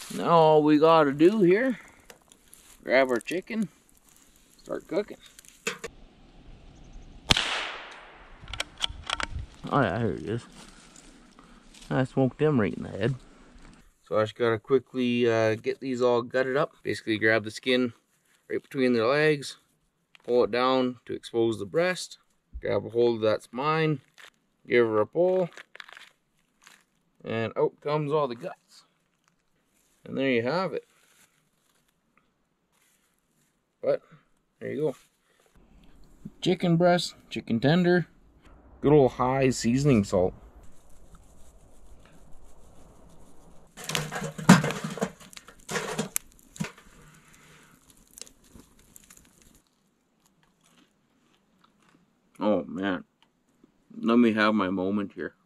Now all we gotta do here, grab our chicken, start cooking. Oh yeah, here it is. I smoked them right in the head. So I just gotta quickly get these all gutted up. Basically grab the skin right between their legs, pull it down to expose the breast, grab a hold of that spine, give her a pull, and out comes all the guts. And there you have it. But there you go. Chicken breast, chicken tender, good old high seasoning salt. Oh man, let me have my moment here.